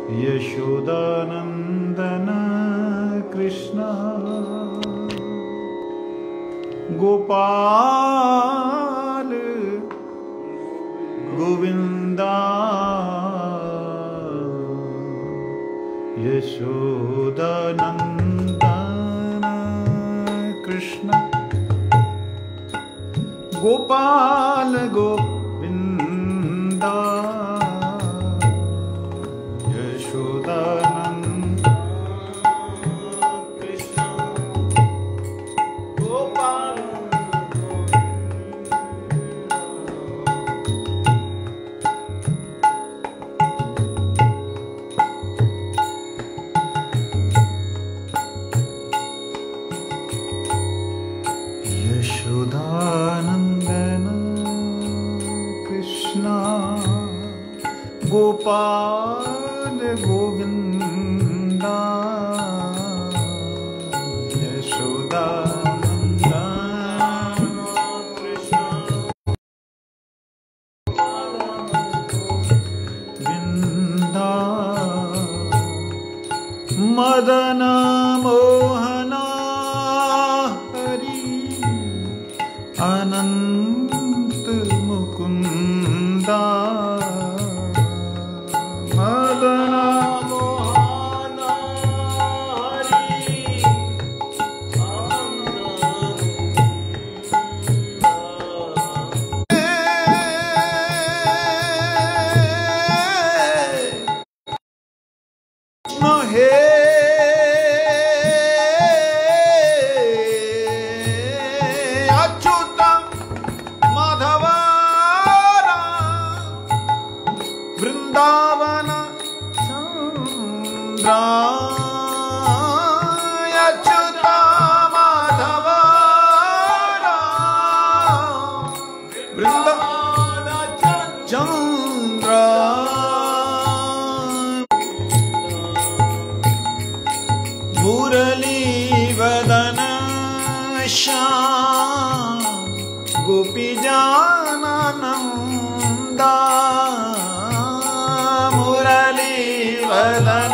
Yashodanandan Krishna Gopal Govinda Yashodanandan Krishna Gopal Govinda Yashodanand Krishna Gopal Yashodanandan Krishna Gopal Govinda Yashodanandan Krishna Govinda Madan Mohana Anant Mukunda Madan Mohan Hari Krishna hey Vrindavan Chandra Achyut Madhav Vrindavan Chandra Murali Vadan Shyam Gopi जाननंदा Murali Vadan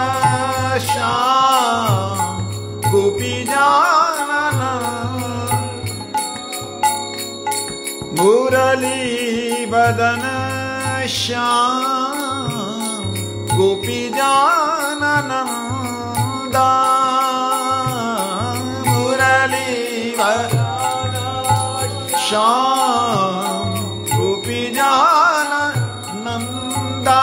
Shyam Gopi जाननंद Murali Vadan Shyam Gopi जाननंदा Murali Vadan Shyam Gopi जाननंदा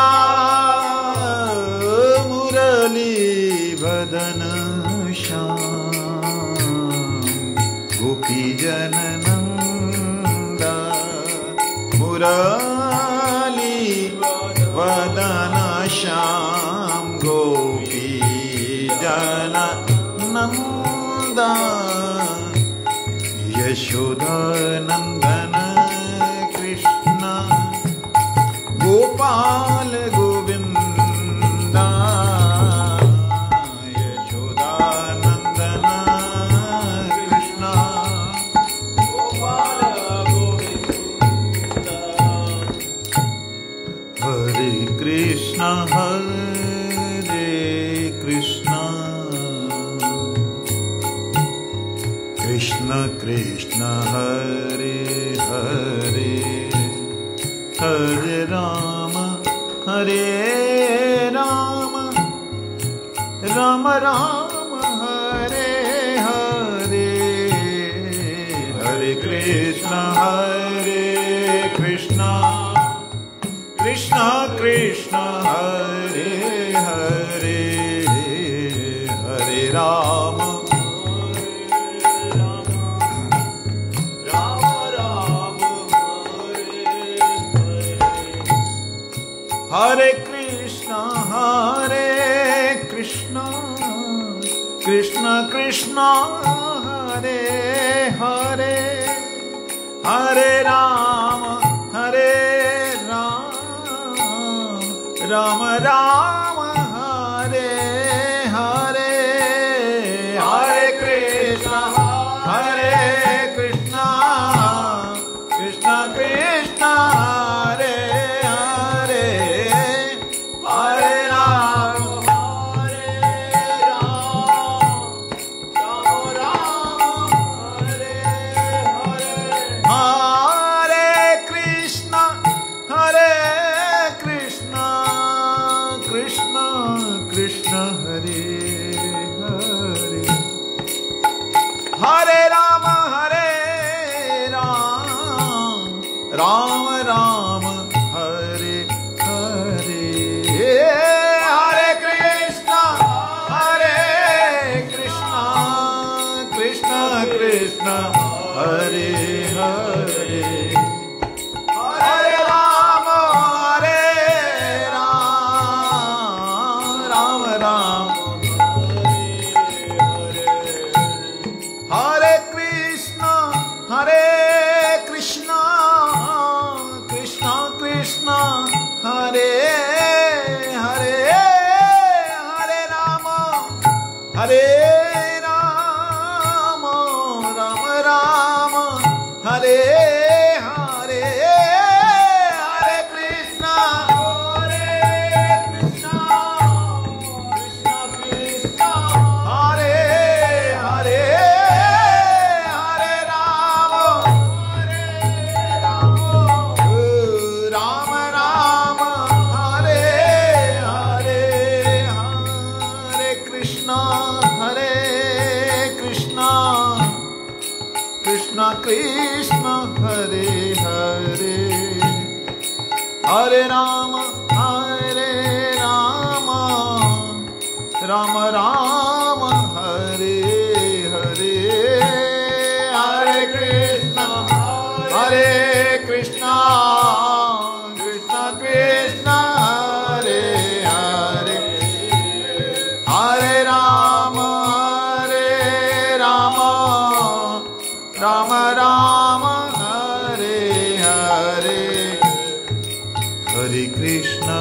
Murali Vadan Shyam Gopi जननंदा Murali Vadan Shyam Gopi जननंदा Yashodanandan Krishna Gopal Govinda Yashodanandan Krishna Gopal Govinda Hare Krishna Krishna Krishna Hare Hare Hare Ram Ram Ram Hare Hare Hare Krishna Krishna Krishna Hare Hare Hare Ram Hare Krishna Krishna Krishna Hare Hare Hare Ram Ram Ram Hare Hare Hare Krishna Krishna Krishna Hare Hare Hare Ram Krishna Hare Hare Hare Rama Rama Rama Hare Hare Hare Krishna Krishna Krishna Hare Hare Hare Rama Rama Rama Hare Krishna Krishna Krishna Hare Hare Hare Rama Rama Rama Hare Hare Hare Krishna Krishna Krishna Hare Hare Hare Rama Rama Rama Hare Hare Hare Krishna Krishna Krishna Hare Hare Hare Rama Rama Rama Hare Hare Hare Krishna Krishna Krishna Hare Hare Hare Rama Rama Rama Hare Hare Hare Krishna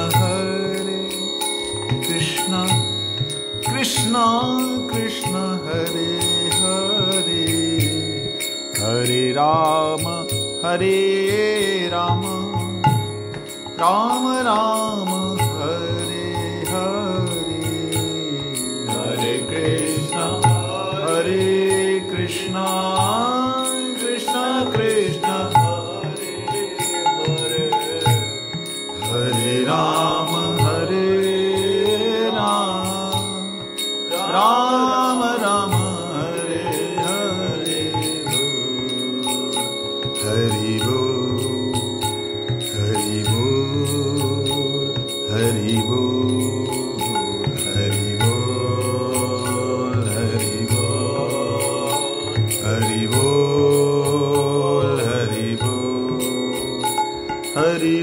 Krishna Krishna Hare Hare Hare Rama Rama Rama Hare Hare Hare Krishna Krishna Krishna Hare Hare Hare Rama Rama Rama Hare Hare Hari Bol Hari Bol Hari Bol Hari Bol Hari Bol Hari Bol Hari Bol Hari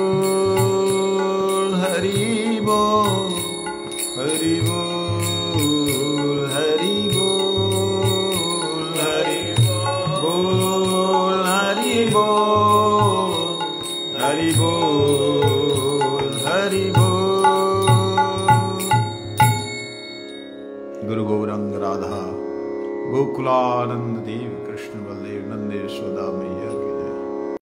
Bol Hari Bol Hari Bol Hari Bol Hari Bol Guru Gauranga Radha Gokulanand Dev Krishna Baldev Nand Yashoda Maiya